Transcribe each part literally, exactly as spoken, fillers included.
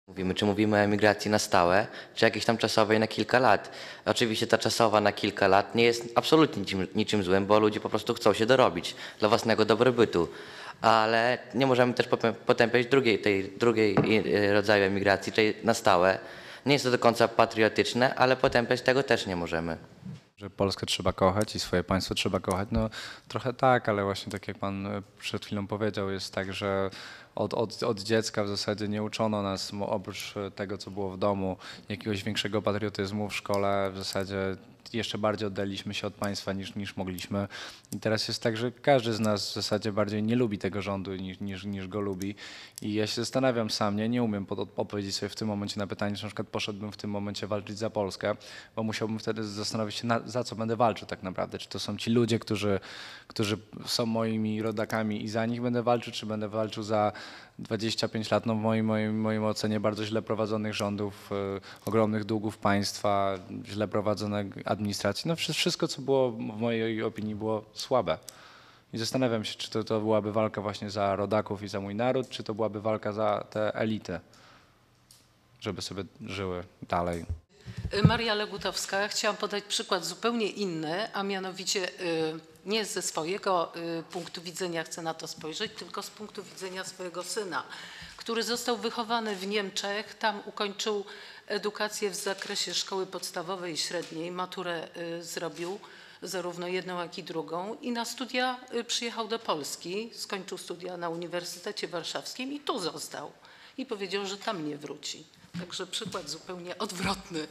Mówimy, czy mówimy o emigracji na stałe, czy jakiejś tam czasowej na kilka lat. Oczywiście ta czasowa na kilka lat nie jest absolutnie niczym, niczym złym, bo ludzie po prostu chcą się dorobić dla własnego dobrobytu. Ale nie możemy też potępiać drugiej, tej drugiej rodzaju emigracji, czyli na stałe. Nie jest to do końca patriotyczne, ale potępiać tego też nie możemy. Że Polskę trzeba kochać i swoje państwo trzeba kochać, no trochę tak, ale właśnie tak jak pan przed chwilą powiedział, jest tak, że od, od, od dziecka w zasadzie nie uczono nas, oprócz tego, co było w domu, jakiegoś większego patriotyzmu w szkole. W zasadzie jeszcze bardziej oddaliśmy się od państwa niż, niż mogliśmy. I teraz jest tak, że każdy z nas w zasadzie bardziej nie lubi tego rządu niż, niż, niż go lubi. I ja się zastanawiam sam, nie, nie umiem odpowiedzieć sobie w tym momencie na pytanie, czy na przykład poszedłbym w tym momencie walczyć za Polskę, bo musiałbym wtedy zastanowić się, na, za co będę walczył tak naprawdę. Czy to są ci ludzie, którzy, którzy są moimi rodakami i za nich będę walczył, czy będę walczył za dwadzieścia pięć lat, no w moim, moim, moim ocenie bardzo źle prowadzonych rządów, y, ogromnych długów państwa, źle prowadzonej administracji. No wszystko, co było w mojej opinii było słabe. I zastanawiam się, czy to, to byłaby walka właśnie za rodaków i za mój naród, czy to byłaby walka za te elity, żeby sobie żyły dalej. Maria Legutowska. Ja chciałam podać przykład zupełnie inny, a mianowicie nie ze swojego punktu widzenia chcę na to spojrzeć, tylko z punktu widzenia swojego syna, który został wychowany w Niemczech, tam ukończył edukację w zakresie szkoły podstawowej i średniej, maturę zrobił, zarówno jedną, jak i drugą, i na studia przyjechał do Polski, skończył studia na Uniwersytecie Warszawskim i tu został. I powiedział, że tam nie wróci. Także przykład zupełnie odwrotny.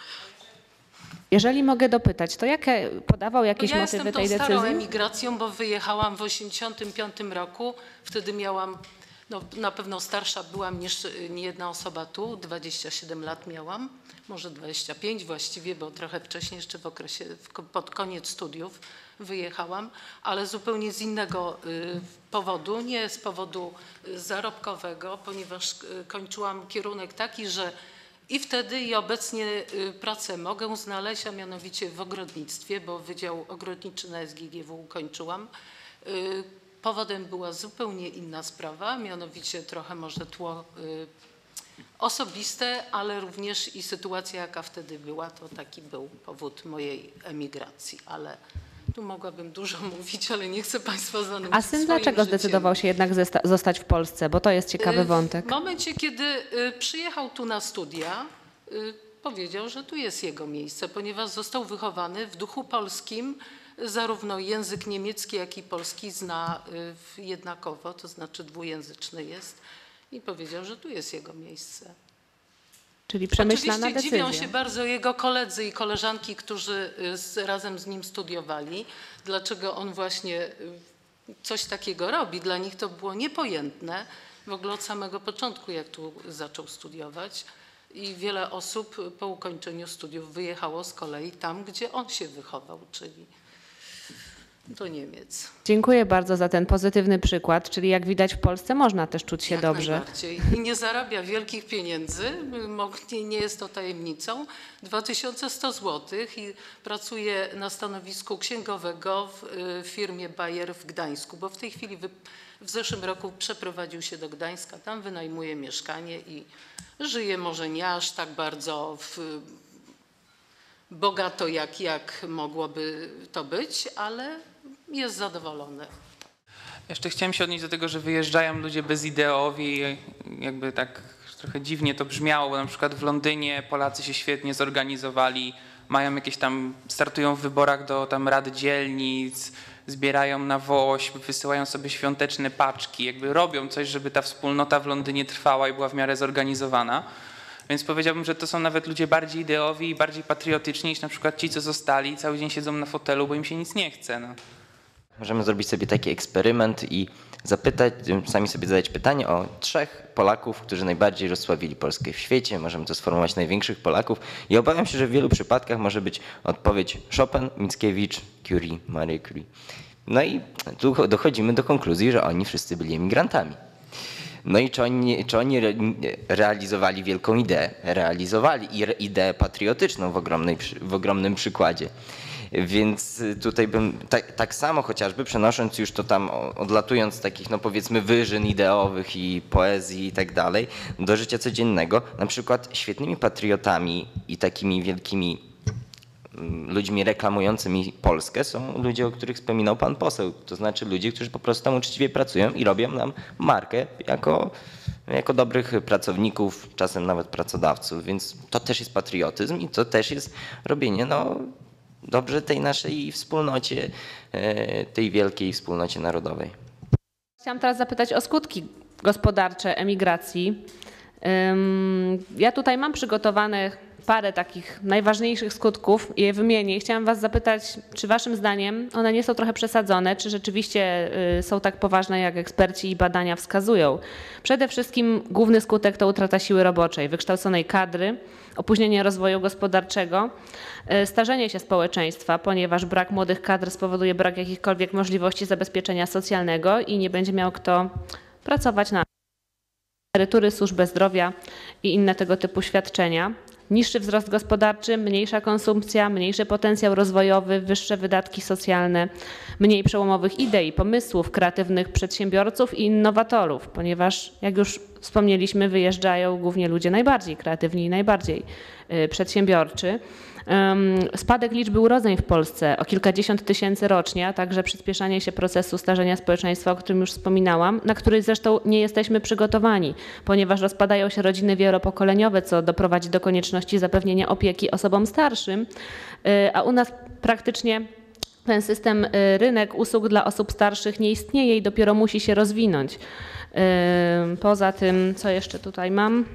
Jeżeli mogę dopytać, to jakie podawał jakieś ja motywy tej decyzji? Ja jestem tą starą emigracją, bo wyjechałam w osiemdziesiątym piątym roku. Wtedy miałam, no, na pewno starsza byłam niż niejedna osoba tu, dwadzieścia siedem lat miałam, może dwadzieścia pięć właściwie, bo trochę wcześniej, jeszcze w okresie, pod koniec studiów wyjechałam, ale zupełnie z innego y, powodu, nie z powodu zarobkowego, ponieważ kończyłam kierunek taki, że i wtedy i obecnie y, pracę mogę znaleźć, a mianowicie w ogrodnictwie, bo Wydział Ogrodniczy na S G G W kończyłam. Y, powodem była zupełnie inna sprawa, mianowicie trochę może tło y, osobiste, ale również i sytuacja, jaka wtedy była, to taki był powód mojej emigracji, ale tu mogłabym dużo mówić, ale nie chcę Państwa zanudzić. A syn dlaczego życiem. zdecydował się jednak zostać w Polsce? Bo to jest ciekawy wątek. W momencie, kiedy przyjechał tu na studia, powiedział, że tu jest jego miejsce, ponieważ został wychowany w duchu polskim, zarówno język niemiecki, jak i polski zna jednakowo, to znaczy dwujęzyczny jest, i powiedział, że tu jest jego miejsce. Czyli przemyślana Oczywiście decyzja. dziwią się bardzo jego koledzy i koleżanki, którzy z, razem z nim studiowali, dlaczego on właśnie coś takiego robi. Dla nich to było niepojętne w ogóle od samego początku, jak tu zaczął studiować. I wiele osób po ukończeniu studiów wyjechało z kolei tam, gdzie on się wychował, czyli do Niemiec. Dziękuję bardzo za ten pozytywny przykład, czyli jak widać w Polsce można też czuć się Jak dobrze. Najbardziej. I nie zarabia wielkich pieniędzy, nie jest to tajemnicą, dwa tysiące sto złotych i pracuje na stanowisku księgowego w firmie Bayer w Gdańsku, bo w tej chwili w zeszłym roku przeprowadził się do Gdańska, tam wynajmuje mieszkanie i żyje może nie aż tak bardzo w bogato, jak, jak mogłoby to być, ale jest zadowolony. Jeszcze chciałem się odnieść do tego, że wyjeżdżają ludzie bezideowi, jakby tak trochę dziwnie to brzmiało, bo na przykład w Londynie Polacy się świetnie zorganizowali, mają jakieś tam, startują w wyborach do tam rady dzielnic, zbierają na woźb, wysyłają sobie świąteczne paczki, jakby robią coś, żeby ta wspólnota w Londynie trwała i była w miarę zorganizowana. Więc powiedziałbym, że to są nawet ludzie bardziej ideowi i bardziej patriotyczni niż na przykład ci, co zostali i cały dzień siedzą na fotelu, bo im się nic nie chce. No. Możemy zrobić sobie taki eksperyment i zapytać, sami sobie zadać pytanie o trzech Polaków, którzy najbardziej rozsławili Polskę w świecie. Możemy to sformułować największych Polaków i obawiam się, że w wielu przypadkach może być odpowiedź Chopin, Mickiewicz, Curie, Marie Curie. No i tu dochodzimy do konkluzji, że oni wszyscy byli emigrantami. No i czy oni, czy oni realizowali wielką ideę? Realizowali ideę patriotyczną w, ogromnej, w ogromnym przykładzie. Więc tutaj bym tak, tak samo chociażby przenosząc już to tam, odlatując z takich no powiedzmy wyżyn ideowych i poezji i tak dalej, do życia codziennego, na przykład świetnymi patriotami i takimi wielkimi ludźmi reklamującymi Polskę są ludzie, o których wspominał pan poseł. To znaczy ludzie, którzy po prostu tam uczciwie pracują i robią nam markę jako, jako dobrych pracowników, czasem nawet pracodawców. Więc to też jest patriotyzm i to też jest robienie no, dobrze tej naszej wspólnocie, tej wielkiej wspólnocie narodowej. Chciałam teraz zapytać o skutki gospodarcze emigracji. Ja tutaj mam przygotowane parę takich najważniejszych skutków i je wymienię. Chciałam was zapytać, czy waszym zdaniem one nie są trochę przesadzone, czy rzeczywiście są tak poważne, jak eksperci i badania wskazują. Przede wszystkim główny skutek to utrata siły roboczej, wykształconej kadry, opóźnienie rozwoju gospodarczego, starzenie się społeczeństwa, ponieważ brak młodych kadr spowoduje brak jakichkolwiek możliwości zabezpieczenia socjalnego i nie będzie miał kto pracować na emerytury, służbę zdrowia i inne tego typu świadczenia. Niższy wzrost gospodarczy, mniejsza konsumpcja, mniejszy potencjał rozwojowy, wyższe wydatki socjalne, mniej przełomowych idei, pomysłów, kreatywnych przedsiębiorców i innowatorów, ponieważ jak już wspomnieliśmy, wyjeżdżają głównie ludzie najbardziej kreatywni i najbardziej przedsiębiorczy. Spadek liczby urodzeń w Polsce o kilkadziesiąt tysięcy rocznie, a także przyspieszanie się procesu starzenia społeczeństwa, o którym już wspominałam, na który zresztą nie jesteśmy przygotowani, ponieważ rozpadają się rodziny wielopokoleniowe, co doprowadzi do konieczności zapewnienia opieki osobom starszym, a u nas praktycznie ten system, rynek usług dla osób starszych nie istnieje i dopiero musi się rozwinąć. Poza tym, co jeszcze tutaj mam?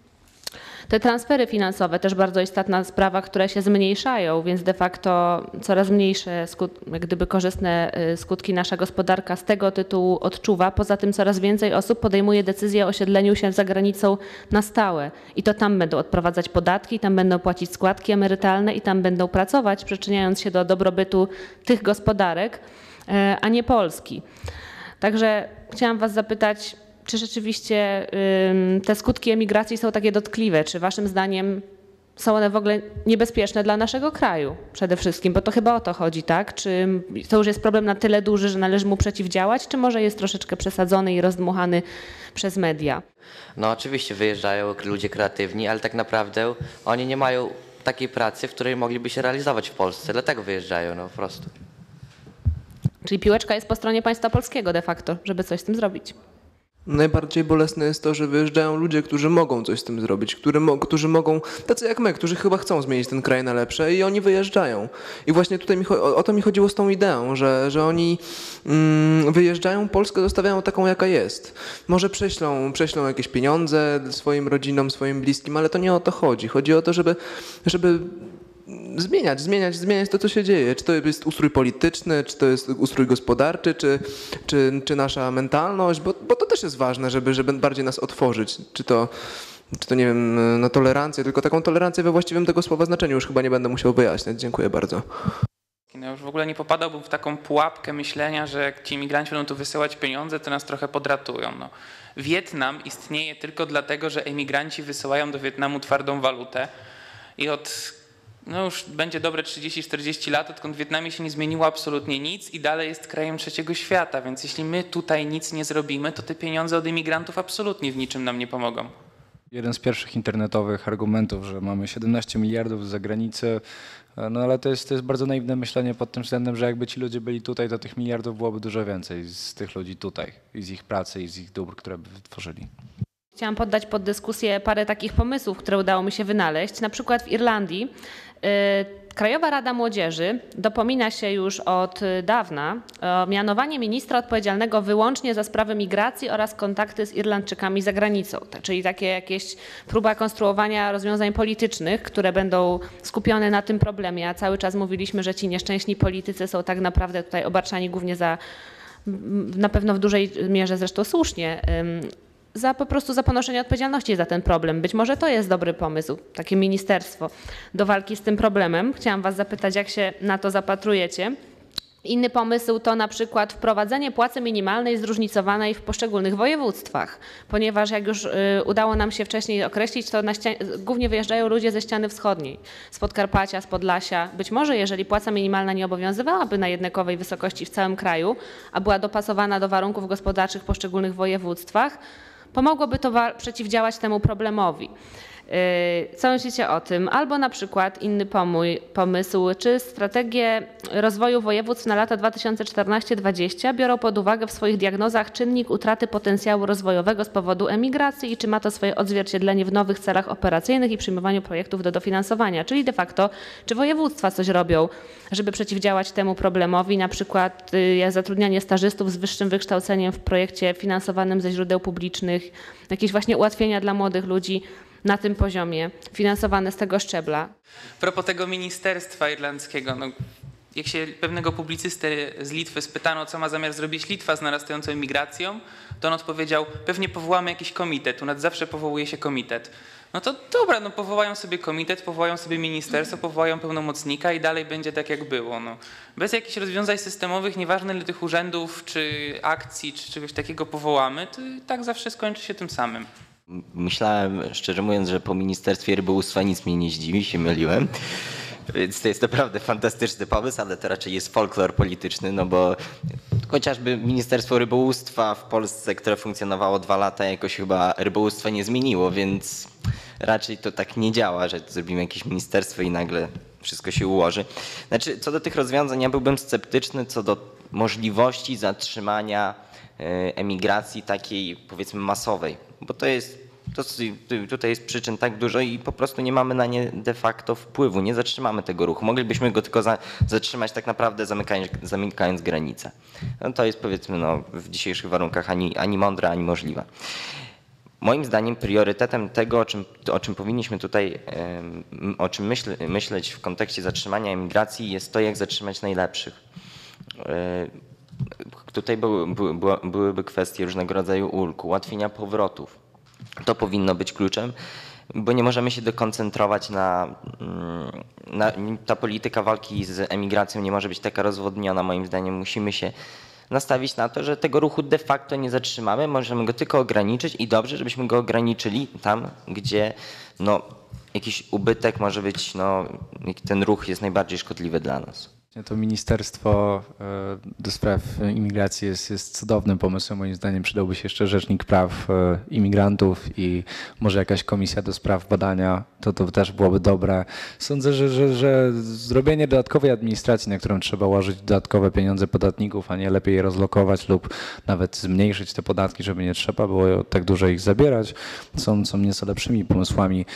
Te transfery finansowe, też bardzo istotna sprawa, które się zmniejszają, więc de facto coraz mniejsze, jak gdyby korzystne skutki nasza gospodarka z tego tytułu odczuwa. Poza tym coraz więcej osób podejmuje decyzję o osiedleniu się za granicą na stałe i to tam będą odprowadzać podatki, tam będą płacić składki emerytalne i tam będą pracować, przyczyniając się do dobrobytu tych gospodarek, a nie Polski. Także chciałam was zapytać, czy rzeczywiście te skutki emigracji są takie dotkliwe? Czy waszym zdaniem są one w ogóle niebezpieczne dla naszego kraju przede wszystkim? Bo to chyba o to chodzi, tak? Czy to już jest problem na tyle duży, że należy mu przeciwdziałać, czy może jest troszeczkę przesadzony i rozdmuchany przez media? No oczywiście wyjeżdżają ludzie kreatywni, ale tak naprawdę oni nie mają takiej pracy, w której mogliby się realizować w Polsce, dlatego wyjeżdżają, no po prostu. Czyli piłeczka jest po stronie państwa polskiego de facto, żeby coś z tym zrobić. Najbardziej bolesne jest to, że wyjeżdżają ludzie, którzy mogą coś z tym zrobić, którzy, mo którzy mogą, tacy jak my, którzy chyba chcą zmienić ten kraj na lepsze i oni wyjeżdżają. I właśnie tutaj mi o, o to mi chodziło z tą ideą, że, że oni mm, wyjeżdżają, Polskę zostawiają taką, jaka jest. Może prześlą, prześlą jakieś pieniądze swoim rodzinom, swoim bliskim, ale to nie o to chodzi. Chodzi o to, żeby, żeby zmieniać, zmieniać, zmieniać to, co się dzieje. Czy to jest ustrój polityczny, czy to jest ustrój gospodarczy, czy, czy, czy nasza mentalność, bo, bo to też jest ważne, żeby, żeby bardziej nas otworzyć. Czy to, czy to, nie wiem, na tolerancję, tylko taką tolerancję we właściwym tego słowa znaczeniu już chyba nie będę musiał wyjaśniać. Dziękuję bardzo. No już w ogóle nie popadałbym w taką pułapkę myślenia, że jak ci imigranci będą tu wysyłać pieniądze, to nas trochę podratują. No. Wietnam istnieje tylko dlatego, że emigranci wysyłają do Wietnamu twardą walutę i od no już będzie dobre trzydzieści czterdzieści lat, odkąd w Wietnamie się nie zmieniło absolutnie nic i dalej jest krajem trzeciego świata, więc jeśli my tutaj nic nie zrobimy, to te pieniądze od imigrantów absolutnie w niczym nam nie pomogą. Jeden z pierwszych internetowych argumentów, że mamy siedemnaście miliardów z zagranicy, no ale to jest, to jest bardzo naiwne myślenie pod tym względem, że jakby ci ludzie byli tutaj, to tych miliardów byłoby dużo więcej z tych ludzi tutaj i z ich pracy i z ich dóbr, które by wytworzyli. Chciałam poddać pod dyskusję parę takich pomysłów, które udało mi się wynaleźć. Na przykład w Irlandii Krajowa Rada Młodzieży dopomina się już od dawna o mianowanie ministra odpowiedzialnego wyłącznie za sprawy migracji oraz kontakty z Irlandczykami za granicą. Czyli takie jakieś próba konstruowania rozwiązań politycznych, które będą skupione na tym problemie, a cały czas mówiliśmy, że ci nieszczęśni politycy są tak naprawdę tutaj obarczani głównie za, na pewno w dużej mierze zresztą słusznie, za po prostu za ponoszenie odpowiedzialności za ten problem. Być może to jest dobry pomysł, takie ministerstwo do walki z tym problemem. Chciałam was zapytać, jak się na to zapatrujecie. Inny pomysł to na przykład wprowadzenie płacy minimalnej zróżnicowanej w poszczególnych województwach, ponieważ jak już y, udało nam się wcześniej określić, to na ścian- głównie wyjeżdżają ludzie ze ściany wschodniej, z Podkarpacia, z Podlasia. Być może jeżeli płaca minimalna nie obowiązywałaby na jednakowej wysokości w całym kraju, a była dopasowana do warunków gospodarczych w poszczególnych województwach, pomogłoby to wa- przeciwdziałać temu problemowi. Co myślicie o tym? Albo na przykład inny pomój, pomysł, czy strategie rozwoju województw na lata dwa tysiące czternaście do dwudziestego biorą pod uwagę w swoich diagnozach czynnik utraty potencjału rozwojowego z powodu emigracji i czy ma to swoje odzwierciedlenie w nowych celach operacyjnych i przyjmowaniu projektów do dofinansowania? Czyli de facto, czy województwa coś robią, żeby przeciwdziałać temu problemowi, na przykład y, zatrudnianie stażystów z wyższym wykształceniem w projekcie finansowanym ze źródeł publicznych, jakieś właśnie ułatwienia dla młodych ludzi na tym poziomie, finansowane z tego szczebla. A propos tego ministerstwa irlandzkiego, no, jak się pewnego publicysty z Litwy spytano, co ma zamiar zrobić Litwa z narastającą imigracją, to on odpowiedział, pewnie powołamy jakiś komitet, u nas zawsze powołuje się komitet. No to dobra, no powołają sobie komitet, powołają sobie ministerstwo, powołają pełnomocnika i dalej będzie tak jak było. No. Bez jakichś rozwiązań systemowych, nieważne ile tych urzędów, czy akcji, czy czegoś takiego powołamy, to i tak zawsze skończy się tym samym. Myślałem, szczerze mówiąc, że po Ministerstwie Rybołówstwa nic mnie nie zdziwi, się myliłem. Więc to jest naprawdę fantastyczny pomysł, ale to raczej jest folklor polityczny, no bo chociażby Ministerstwo Rybołówstwa w Polsce, które funkcjonowało dwa lata, jakoś chyba rybołówstwa nie zmieniło, więc raczej to tak nie działa, że zrobimy jakieś ministerstwo i nagle wszystko się ułoży. Znaczy, co do tych rozwiązań, ja byłbym sceptyczny co do możliwości zatrzymania emigracji takiej, powiedzmy, masowej, bo to jest, to, tutaj jest przyczyn tak dużo i po prostu nie mamy na nie de facto wpływu, nie zatrzymamy tego ruchu. Moglibyśmy go tylko za, zatrzymać tak naprawdę zamykając, zamykając granice. No to jest, powiedzmy, no, w dzisiejszych warunkach ani, ani mądre, ani możliwe. Moim zdaniem priorytetem tego, o czym, o czym powinniśmy tutaj, o czym myśl, myśleć w kontekście zatrzymania emigracji, jest to, jak zatrzymać najlepszych. Tutaj były, były, byłyby kwestie różnego rodzaju ulg, ułatwienia powrotów. To powinno być kluczem, bo nie możemy się dekoncentrować na, na... Ta polityka walki z emigracją nie może być taka rozwodniona, moim zdaniem. Musimy się nastawić na to, że tego ruchu de facto nie zatrzymamy, możemy go tylko ograniczyć i dobrze, żebyśmy go ograniczyli tam, gdzie no, jakiś ubytek może być, no, ten ruch jest najbardziej szkodliwy dla nas. To Ministerstwo do Spraw Imigracji jest, jest cudownym pomysłem. Moim zdaniem przydałby się jeszcze Rzecznik Praw Imigrantów i może jakaś komisja do spraw badania. To, to też byłoby dobre. Sądzę, że, że, że zrobienie dodatkowej administracji, na którą trzeba łożyć dodatkowe pieniądze podatników, a nie lepiej je rozlokować lub nawet zmniejszyć te podatki, żeby nie trzeba było tak dużo ich zabierać, są, są nieco lepszymi pomysłami.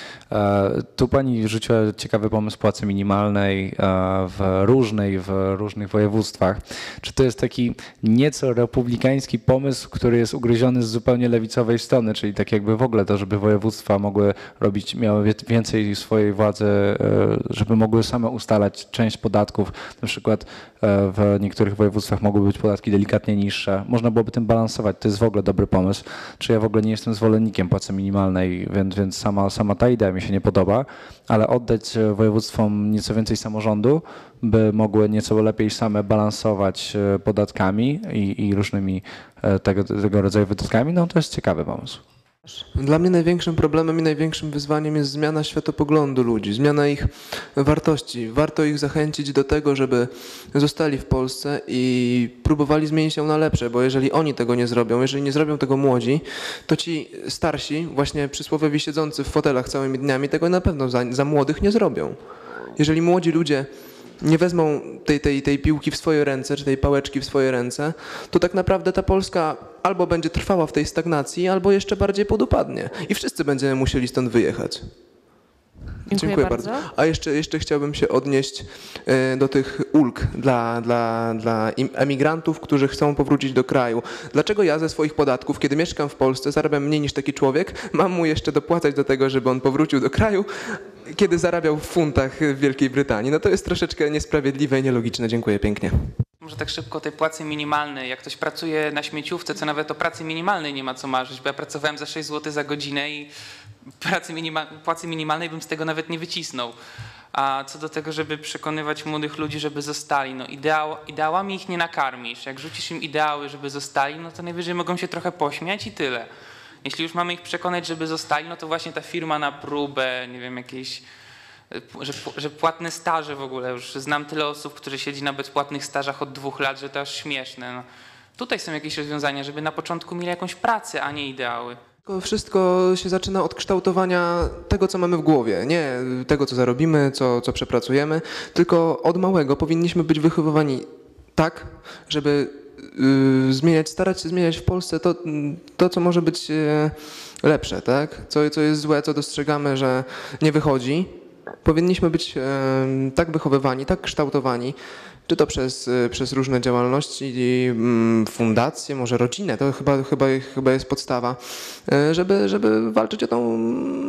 Tu pani rzuciła ciekawy pomysł płacy minimalnej w różnej w różnych województwach. Czy to jest taki nieco republikański pomysł, który jest ugryziony z zupełnie lewicowej strony, czyli tak jakby w ogóle to, żeby województwa mogły robić, miały więcej swojej władzy, żeby mogły same ustalać część podatków. Na przykład w niektórych województwach mogły być podatki delikatnie niższe. Można byłoby tym balansować. To jest w ogóle dobry pomysł. Czy ja w ogóle nie jestem zwolennikiem płacy minimalnej, więc, więc sama, sama ta idea mi się nie podoba, ale oddać województwom nieco więcej samorządu, by mogły nieco lepiej same balansować podatkami i, i różnymi tego, tego rodzaju wydatkami, no to jest ciekawy pomysł. Dla mnie największym problemem i największym wyzwaniem jest zmiana światopoglądu ludzi, zmiana ich wartości. Warto ich zachęcić do tego, żeby zostali w Polsce i próbowali zmienić ją na lepsze, bo jeżeli oni tego nie zrobią, jeżeli nie zrobią tego młodzi, to ci starsi, właśnie przysłowiowi siedzący w fotelach całymi dniami, tego na pewno za, za młodych nie zrobią. Jeżeli młodzi ludzie nie wezmą tej, tej, tej piłki w swoje ręce, czy tej pałeczki w swoje ręce, to tak naprawdę ta Polska albo będzie trwała w tej stagnacji, albo jeszcze bardziej podupadnie. I wszyscy będziemy musieli stąd wyjechać. Dziękuję, Dziękuję bardzo. bardzo. A jeszcze, jeszcze chciałbym się odnieść do tych ulg dla, dla, dla emigrantów, którzy chcą powrócić do kraju. Dlaczego ja ze swoich podatków, kiedy mieszkam w Polsce, zarabiam mniej niż taki człowiek, mam mu jeszcze dopłacać do tego, żeby on powrócił do kraju, kiedy zarabiał w funtach w Wielkiej Brytanii? No to jest troszeczkę niesprawiedliwe i nielogiczne. Dziękuję pięknie. Może tak szybko o tej płacy minimalnej. Jak ktoś pracuje na śmieciówce, co nawet o pracy minimalnej nie ma co marzyć, bo ja pracowałem za sześć złotych za godzinę i pracy minima, płacy minimalnej bym z tego nawet nie wycisnął. A co do tego, żeby przekonywać młodych ludzi, żeby zostali, no ideał, ideałami ich nie nakarmisz. Jak rzucisz im ideały, żeby zostali, no to najwyżej mogą się trochę pośmiać i tyle. Jeśli już mamy ich przekonać, żeby zostali, no to właśnie ta firma na próbę, nie wiem, jakieś, że, że płatne staże w ogóle. Już znam tyle osób, którzy siedzi na bezpłatnych stażach od dwóch lat, że to aż śmieszne. No. Tutaj są jakieś rozwiązania, żeby na początku mieli jakąś pracę, a nie ideały. Wszystko się zaczyna od kształtowania tego, co mamy w głowie. Nie tego, co zarobimy, co, co przepracujemy, tylko od małego powinniśmy być wychowywani tak, żeby y, zmieniać, starać się zmieniać w Polsce to, to co może być y, lepsze, tak? Co, co jest złe, co dostrzegamy, że nie wychodzi. Powinniśmy być y, tak wychowywani, tak kształtowani, czy to przez, przez różne działalności, fundacje, może rodzinę, to chyba, chyba, chyba jest podstawa, żeby, żeby walczyć o, tą,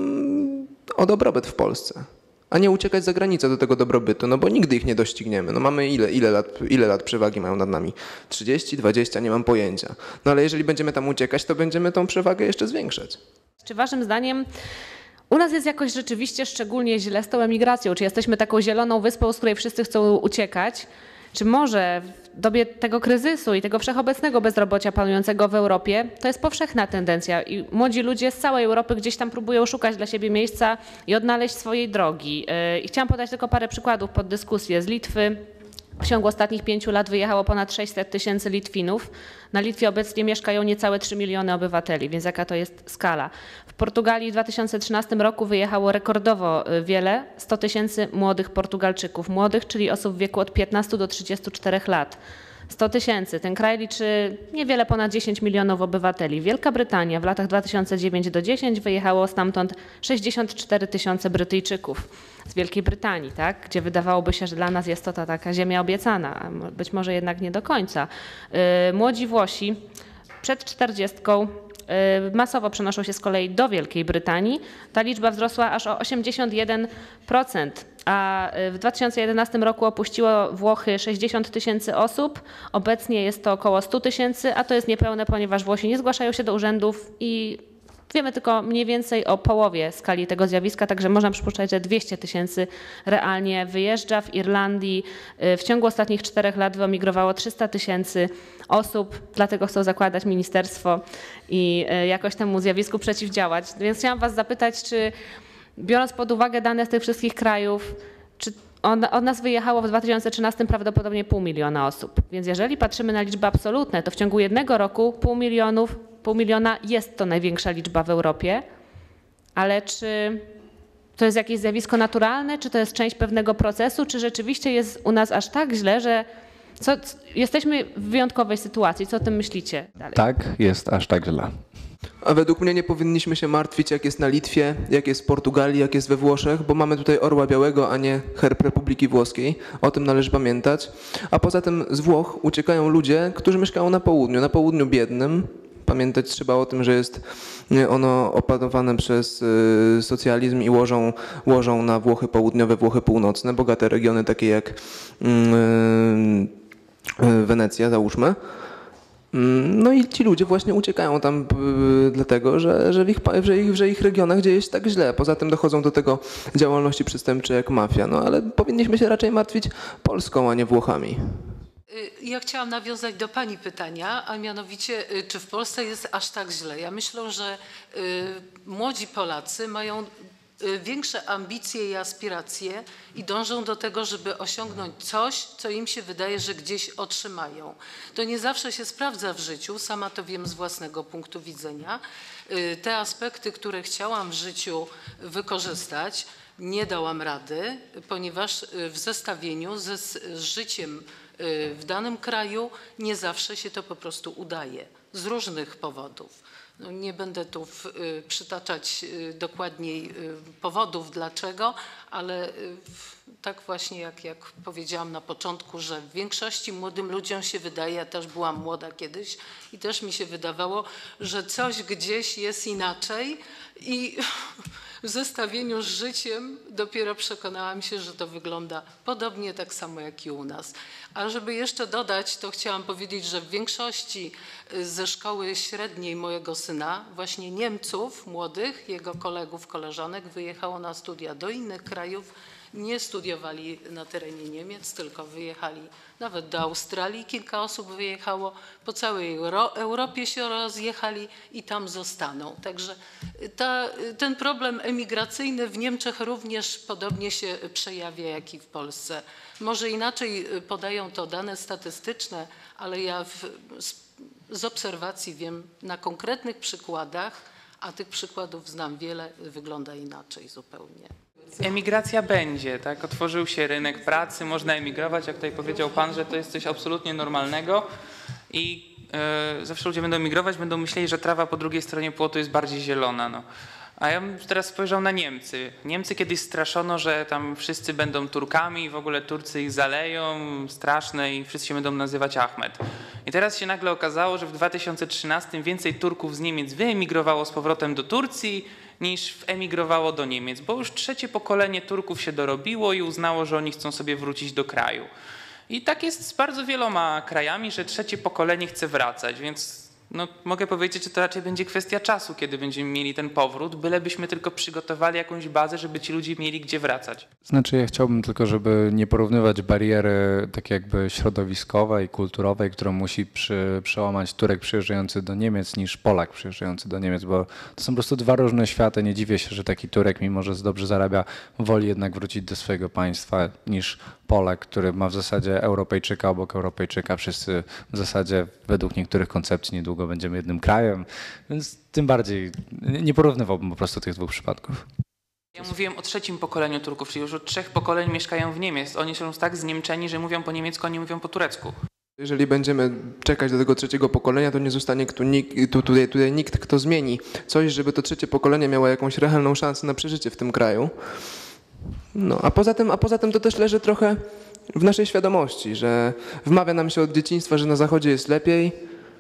o dobrobyt w Polsce, a nie uciekać za granicę do tego dobrobytu, no bo nigdy ich nie dościgniemy. No mamy ile, ile, lat, ile lat przewagi mają nad nami? trzydzieści, dwadzieścia, nie mam pojęcia. No ale jeżeli będziemy tam uciekać, to będziemy tą przewagę jeszcze zwiększać. Czy waszym zdaniem u nas jest jakoś rzeczywiście szczególnie źle z tą emigracją? Czy jesteśmy taką zieloną wyspą, z której wszyscy chcą uciekać? Czy może w dobie tego kryzysu i tego wszechobecnego bezrobocia panującego w Europie to jest powszechna tendencja i młodzi ludzie z całej Europy gdzieś tam próbują szukać dla siebie miejsca i odnaleźć swojej drogi? I chciałam podać tylko parę przykładów pod dyskusję. Z Litwy w ciągu ostatnich pięciu lat wyjechało ponad sześćset tysięcy Litwinów. Na Litwie obecnie mieszkają niecałe trzy miliony obywateli, więc jaka to jest skala. W Portugalii w dwa tysiące trzynastym roku wyjechało rekordowo wiele, sto tysięcy młodych Portugalczyków. Młodych, czyli osób w wieku od piętnastu do trzydziestu czterech lat. sto tysięcy. Ten kraj liczy niewiele ponad dziesięć milionów obywateli. Wielka Brytania w latach dwa tysiące dziewiątym do dwa tysiące dziesiątego wyjechało stamtąd sześćdziesiąt cztery tysiące Brytyjczyków z Wielkiej Brytanii, tak? Gdzie wydawałoby się, że dla nas jest to ta taka ziemia obiecana, a być może jednak nie do końca. Młodzi Włosi przed czterdziestką masowo przenoszą się z kolei do Wielkiej Brytanii. Ta liczba wzrosła aż o osiemdziesiąt jeden procent, a w dwa tysiące jedenastym roku opuściło Włochy sześćdziesiąt tysięcy osób. Obecnie jest to około sto tysięcy, a to jest niepełne, ponieważ Włosi nie zgłaszają się do urzędów i wiemy tylko mniej więcej o połowie skali tego zjawiska, także można przypuszczać, że dwieście tysięcy realnie wyjeżdża. W Irlandii w ciągu ostatnich czterech lat wyemigrowało trzysta tysięcy osób, dlatego chcą zakładać ministerstwo i jakoś temu zjawisku przeciwdziałać. Więc chciałam was zapytać, czy biorąc pod uwagę dane z tych wszystkich krajów, czy od nas wyjechało w dwa tysiące trzynastym prawdopodobnie pół miliona osób. Więc jeżeli patrzymy na liczby absolutne, to w ciągu jednego roku pół milionów Pół miliona jest to największa liczba w Europie, ale czy to jest jakieś zjawisko naturalne, czy to jest część pewnego procesu, czy rzeczywiście jest u nas aż tak źle, że co, jesteśmy w wyjątkowej sytuacji? Co o tym myślicie dalej? Tak, jest aż tak źle. A według mnie nie powinniśmy się martwić, jak jest na Litwie, jak jest w Portugalii, jak jest we Włoszech, bo mamy tutaj orła białego, a nie herb Republiki Włoskiej. O tym należy pamiętać. A poza tym z Włoch uciekają ludzie, którzy mieszkają na południu, na południu biednym. Pamiętać trzeba o tym, że jest ono opanowane przez socjalizm i łożą, łożą na Włochy południowe, Włochy północne, bogate regiony takie jak Wenecja, załóżmy. No i ci ludzie właśnie uciekają tam dlatego, że, że, w ich, że, ich, że ich regionach dzieje się tak źle. Poza tym dochodzą do tego działalności przestępcze jak mafia. No ale powinniśmy się raczej martwić Polską, a nie Włochami. Ja chciałam nawiązać do pani pytania, a mianowicie, czy w Polsce jest aż tak źle? Ja myślę, że młodzi Polacy mają większe ambicje i aspiracje i dążą do tego, żeby osiągnąć coś, co im się wydaje, że gdzieś otrzymają. To nie zawsze się sprawdza w życiu, sama to wiem z własnego punktu widzenia. Te aspekty, które chciałam w życiu wykorzystać, nie dałam rady, ponieważ w zestawieniu ze z życiem w danym kraju nie zawsze się to po prostu udaje z różnych powodów. No nie będę tu w, przytaczać dokładniej powodów dlaczego, ale tak właśnie jak, jak powiedziałam na początku, że w większości młodym ludziom się wydaje, ja też byłam młoda kiedyś i też mi się wydawało, że coś gdzieś jest inaczej i w zestawieniu z życiem dopiero przekonałam się, że to wygląda podobnie tak samo jak i u nas. A żeby jeszcze dodać, to chciałam powiedzieć, że w większości ze szkoły średniej mojego syna właśnie Niemców młodych, jego kolegów, koleżanek wyjechało na studia do innych krajów nie studiowali na terenie Niemiec, tylko wyjechali nawet do Australii. Kilka osób wyjechało, po całej Euro Europie się rozjechali i tam zostaną. Także ta, ten problem emigracyjny w Niemczech również podobnie się przejawia jak i w Polsce. Może inaczej podają to dane statystyczne, ale ja w, z, z obserwacji wiem na konkretnych przykładach, a tych przykładów znam wiele, wygląda inaczej zupełnie. Emigracja będzie, tak? Otworzył się rynek pracy, można emigrować, jak tutaj powiedział pan, że to jest coś absolutnie normalnego i e, zawsze ludzie będą emigrować, będą myśleli, że trawa po drugiej stronie płotu jest bardziej zielona. No. A ja bym teraz spojrzał na Niemcy. Niemcy kiedyś straszono, że tam wszyscy będą Turkami i w ogóle Turcy ich zaleją, straszne i wszyscy się będą nazywać Ahmed. I teraz się nagle okazało, że w dwa tysiące trzynastym więcej Turków z Niemiec wyemigrowało z powrotem do Turcji niż emigrowało do Niemiec, bo już trzecie pokolenie Turków się dorobiło i uznało, że oni chcą sobie wrócić do kraju. I tak jest z bardzo wieloma krajami, że trzecie pokolenie chce wracać, więc no, mogę powiedzieć, że to raczej będzie kwestia czasu, kiedy będziemy mieli ten powrót, bylebyśmy tylko przygotowali jakąś bazę, żeby ci ludzie mieli gdzie wracać. Znaczy ja chciałbym tylko, żeby nie porównywać bariery tak jakby środowiskowej, kulturowej, którą musi przy, przełamać Turek przyjeżdżający do Niemiec niż Polak przyjeżdżający do Niemiec, bo to są po prostu dwa różne światy. Nie dziwię się, że taki Turek, mimo że dobrze zarabia, woli jednak wrócić do swojego państwa niż Polak, który ma w zasadzie Europejczyka obok Europejczyka. Wszyscy w zasadzie według niektórych koncepcji niedługo będziemy jednym krajem, więc tym bardziej nie porównywałbym po prostu tych dwóch przypadków. Ja mówiłem o trzecim pokoleniu Turków, czyli już od trzech pokoleń mieszkają w Niemiec. Oni są już tak zniemczeni, że mówią po niemiecku, a nie mówią po turecku. Jeżeli będziemy czekać do tego trzeciego pokolenia, to nie zostanie tu nikt, tu, tutaj, tutaj nikt, kto zmieni coś, żeby to trzecie pokolenie miało jakąś realną szansę na przeżycie w tym kraju. No, a poza tym, a poza tym to też leży trochę w naszej świadomości, że wmawia nam się od dzieciństwa, że na Zachodzie jest lepiej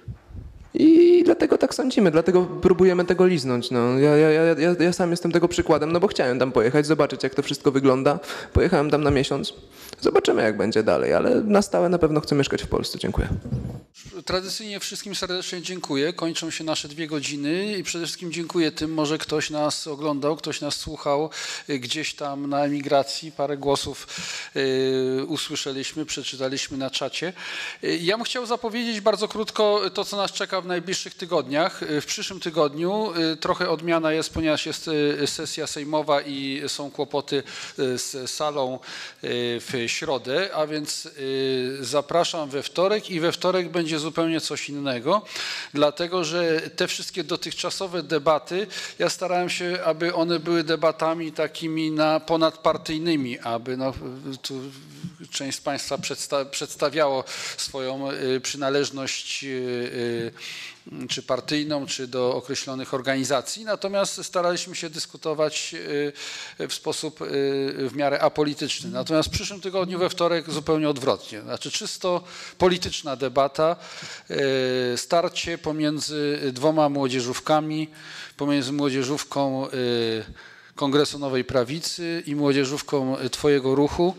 i dlatego tak sądzimy, dlatego próbujemy tego liznąć. No, ja, ja, ja, ja, ja sam jestem tego przykładem, no bo chciałem tam pojechać, zobaczyć jak to wszystko wygląda. Pojechałem tam na miesiąc, zobaczymy jak będzie dalej, ale na stałe na pewno chcę mieszkać w Polsce. Dziękuję. Tradycyjnie wszystkim serdecznie dziękuję. Kończą się nasze dwie godziny i przede wszystkim dziękuję tym, może ktoś nas oglądał, ktoś nas słuchał gdzieś tam na emigracji. Parę głosów y, usłyszeliśmy, przeczytaliśmy na czacie. Y, ja bym chciał zapowiedzieć bardzo krótko to, co nas czeka w najbliższych tygodniach. Y, w przyszłym tygodniu y, trochę odmiana jest, ponieważ jest y, sesja sejmowa i są kłopoty y, z salą y, w środę, a więc y, zapraszam we wtorek i we wtorek będzie zupełnie coś innego, dlatego że te wszystkie dotychczasowe debaty, ja starałem się, aby one były debatami takimi na ponadpartyjnymi, aby no, tu część z Państwa przedsta przedstawiało swoją y, przynależność y, y, czy partyjną, czy do określonych organizacji, natomiast staraliśmy się dyskutować w sposób w miarę apolityczny. Natomiast w przyszłym tygodniu we wtorek zupełnie odwrotnie, znaczy czysto polityczna debata, starcie pomiędzy dwoma młodzieżówkami, pomiędzy młodzieżówką Kongresu Nowej Prawicy i młodzieżówką Twojego ruchu.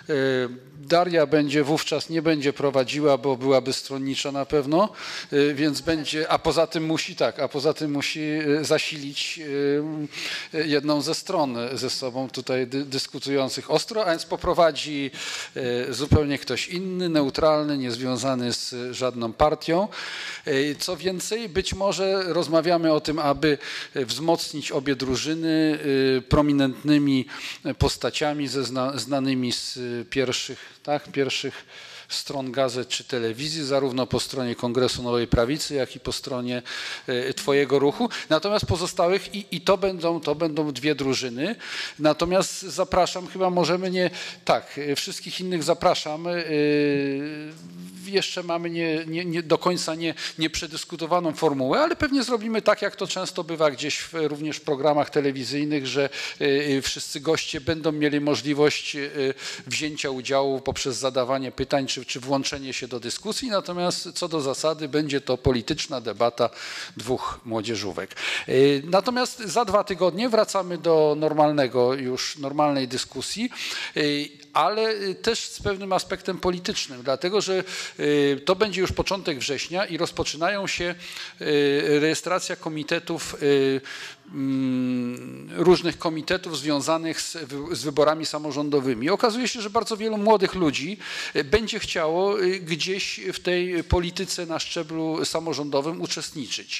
Daria będzie wówczas nie będzie prowadziła, bo byłaby stronnicza na pewno, więc będzie, a poza tym musi tak, a poza tym musi zasilić jedną ze stron ze sobą tutaj dyskutujących ostro, a więc poprowadzi zupełnie ktoś inny, neutralny, niezwiązany z żadną partią. Co więcej, być może rozmawiamy o tym, aby wzmocnić obie drużyny prominentnymi postaciami ze zna, znanymi z pierwszych, tak, pierwszych stron gazet czy telewizji, zarówno po stronie Kongresu Nowej Prawicy, jak i po stronie y, Twojego ruchu. Natomiast pozostałych i, i to będą, to będą dwie drużyny. Natomiast zapraszam, chyba możemy nie, tak, wszystkich innych zapraszam. Y, jeszcze mamy nie, nie, nie do końca nie, nie przedyskutowaną formułę, ale pewnie zrobimy tak, jak to często bywa gdzieś w, również w programach telewizyjnych, że y, wszyscy goście będą mieli możliwość y, wzięcia udziału poprzez zadawanie pytań czy czy, czy włączenie się do dyskusji, natomiast co do zasady będzie to polityczna debata dwóch młodzieżówek. Natomiast za dwa tygodnie wracamy do normalnego, już normalnej dyskusji, ale też z pewnym aspektem politycznym, dlatego że to będzie już początek września i rozpoczynają się rejestracja komitetów, różnych komitetów związanych z, z wyborami samorządowymi. Okazuje się, że bardzo wielu młodych ludzi będzie chciało gdzieś w tej polityce na szczeblu samorządowym uczestniczyć.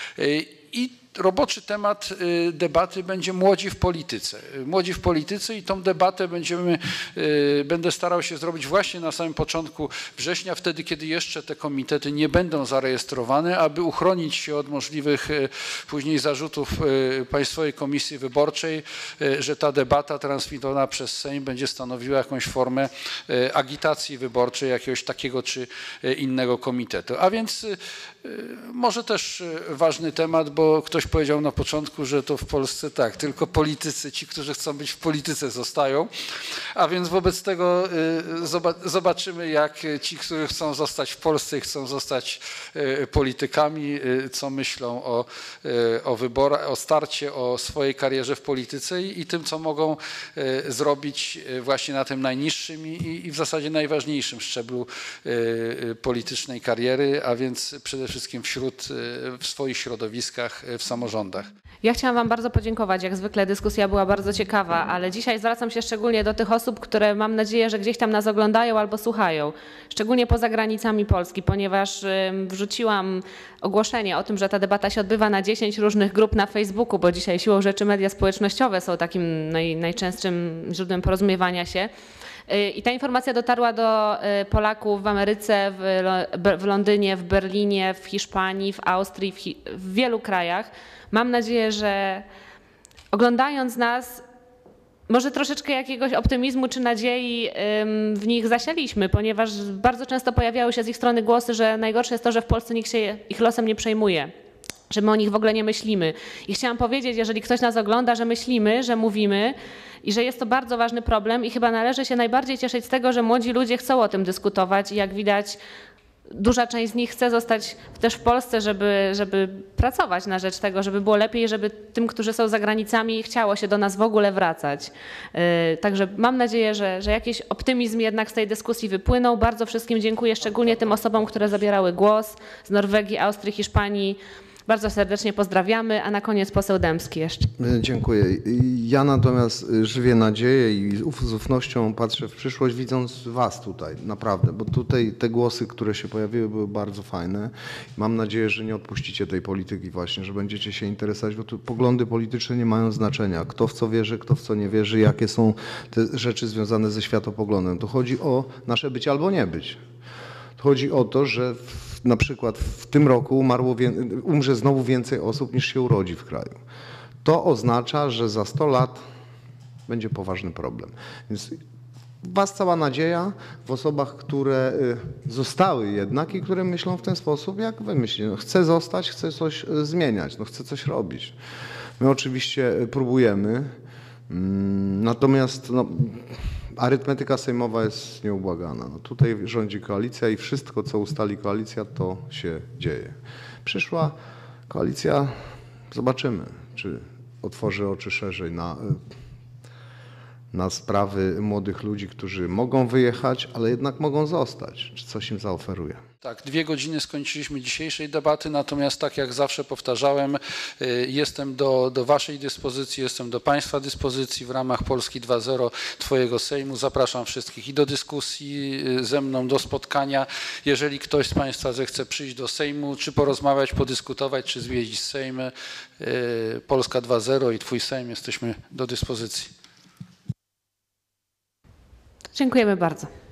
I roboczy temat debaty będzie młodzi w polityce. Młodzi w polityce i tą debatę będziemy, będę starał się zrobić właśnie na samym początku września, wtedy kiedy jeszcze te komitety nie będą zarejestrowane, aby uchronić się od możliwych później zarzutów Państwowej Komisji Wyborczej, że ta debata transmitowana przez Sejm będzie stanowiła jakąś formę agitacji wyborczej jakiegoś takiego czy innego komitetu. A więc może też ważny temat, bo ktoś powiedział na początku, że to w Polsce tak, tylko politycy, ci, którzy chcą być w polityce zostają, a więc wobec tego zobaczymy, jak ci, którzy chcą zostać w Polsce i chcą zostać politykami, co myślą o, o wyborach, o starcie, o swojej karierze w polityce i, i tym, co mogą zrobić właśnie na tym najniższym i, i w zasadzie najważniejszym szczeblu politycznej kariery, a więc przede wszystkim wśród, w swoich środowiskach, w samorządach. Ja chciałam Wam bardzo podziękować. Jak zwykle dyskusja była bardzo ciekawa, ale dzisiaj zwracam się szczególnie do tych osób, które mam nadzieję, że gdzieś tam nas oglądają albo słuchają, szczególnie poza granicami Polski, ponieważ wrzuciłam ogłoszenie o tym, że ta debata się odbywa na dziesięć różnych grup na Facebooku, bo dzisiaj siłą rzeczy media społecznościowe są takim naj, najczęstszym źródłem porozumiewania się. I ta informacja dotarła do Polaków w Ameryce, w, w Londynie, w Berlinie, w Hiszpanii, w Austrii, w, Hi w wielu krajach. Mam nadzieję, że oglądając nas, może troszeczkę jakiegoś optymizmu czy nadziei w nich zasialiśmy, ponieważ bardzo często pojawiały się z ich strony głosy, że najgorsze jest to, że w Polsce nikt się ich losem nie przejmuje, że my o nich w ogóle nie myślimy. I chciałam powiedzieć, jeżeli ktoś nas ogląda, że myślimy, że mówimy i że jest to bardzo ważny problem i chyba należy się najbardziej cieszyć z tego, że młodzi ludzie chcą o tym dyskutować i jak widać duża część z nich chce zostać też w Polsce, żeby, żeby pracować na rzecz tego, żeby było lepiej, żeby tym, którzy są za granicami, chciało się do nas w ogóle wracać. Także mam nadzieję, że, że jakiś optymizm jednak z tej dyskusji wypłynął. Bardzo wszystkim dziękuję, szczególnie tym osobom, które zabierały głos z Norwegii, Austrii, Hiszpanii. Bardzo serdecznie pozdrawiamy, a na koniec poseł Dębski jeszcze. Dziękuję. Ja natomiast żywię nadzieję i z ufnością patrzę w przyszłość, widząc was tutaj, naprawdę, bo tutaj te głosy, które się pojawiły, były bardzo fajne. Mam nadzieję, że nie odpuścicie tej polityki właśnie, że będziecie się interesować, bo tu poglądy polityczne nie mają znaczenia. Kto w co wierzy, kto w co nie wierzy, jakie są te rzeczy związane ze światopoglądem. Tu chodzi o nasze być albo nie być. Chodzi o to, że w, na przykład w tym roku umarło, umrze znowu więcej osób niż się urodzi w kraju. To oznacza, że za sto lat będzie poważny problem. Więc w was cała nadzieja w osobach, które zostały jednak i które myślą w ten sposób, jak wy myślicie. No, chcę zostać, chcę coś zmieniać, no, chcę coś robić. My oczywiście próbujemy, natomiast no, arytmetyka sejmowa jest nieubłagana. No tutaj rządzi koalicja i wszystko, co ustali koalicja, to się dzieje. Przyszła koalicja, zobaczymy, czy otworzy oczy szerzej na, na sprawy młodych ludzi, którzy mogą wyjechać, ale jednak mogą zostać. Czy coś im zaoferuje. Tak, dwie godziny skończyliśmy dzisiejszej debaty, natomiast tak jak zawsze powtarzałem, jestem do, do waszej dyspozycji, jestem do państwa dyspozycji w ramach Polski dwa zero Twojego Sejmu. Zapraszam wszystkich i do dyskusji ze mną, do spotkania. Jeżeli ktoś z państwa zechce przyjść do Sejmu, czy porozmawiać, podyskutować, czy zwiedzić Sejm, Polska dwa zero i Twój Sejm, jesteśmy do dyspozycji. Dziękujemy bardzo.